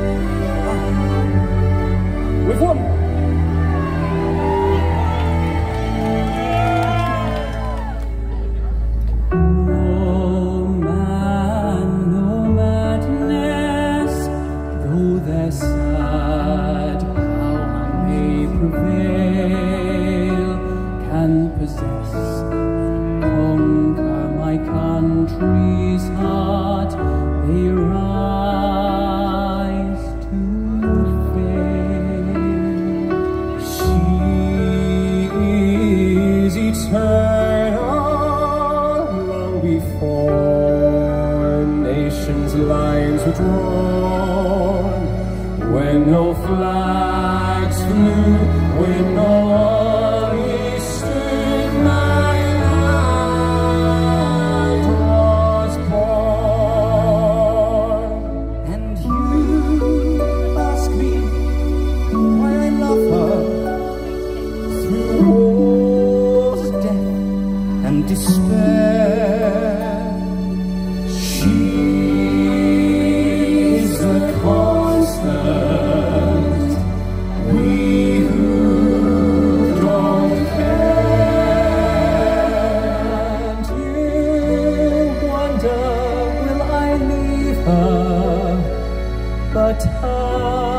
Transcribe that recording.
We've won! No madness, though they're sad, how I may prevail, can possess, conquer my country's heart, they rise to fame. She is eternal, long before nations' lines were drawn, when no flags flew, when no army stood, my land was born. And you ask me why I love her, through wars, death, and despair. She's the constant, we who don't care. And you wonder, will I leave her? But I